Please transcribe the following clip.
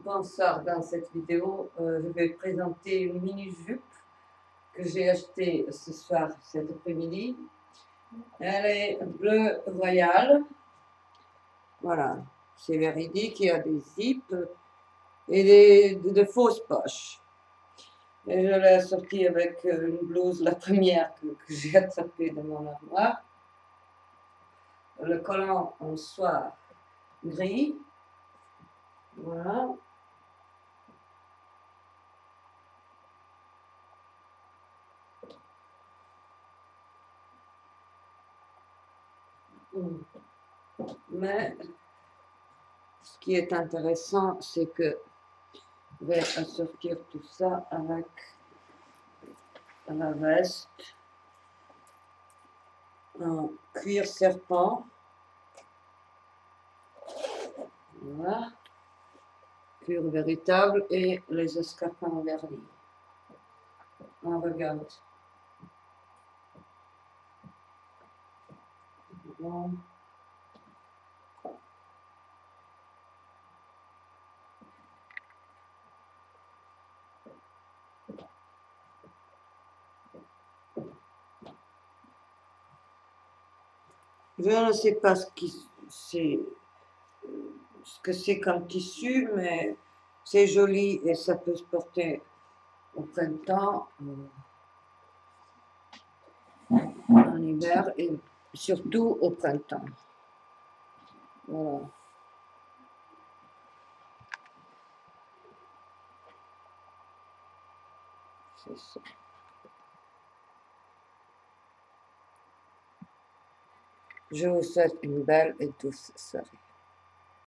Bonsoir, dans cette vidéo, je vais présenter une mini-jupe que j'ai achetée ce soir, cet après-midi. Elle est bleu royal. Voilà, c'est véridique, il y a des zips et de fausses poches. Et je l'ai sortie avec une blouse, la première que j'ai attrapée de mon armoire. Le collant en soie gris. Voilà. Mais ce qui est intéressant, c'est que je vais assortir tout ça avec la veste en cuir serpent. Voilà, cuir véritable, et les escarpins vernis. On regarde. Bon. Je ne sais pas ce que c'est comme tissu, mais c'est joli et ça peut se porter au printemps, en hiver et surtout au printemps. Voilà. C'est ça. Je vous souhaite une belle et douce soirée.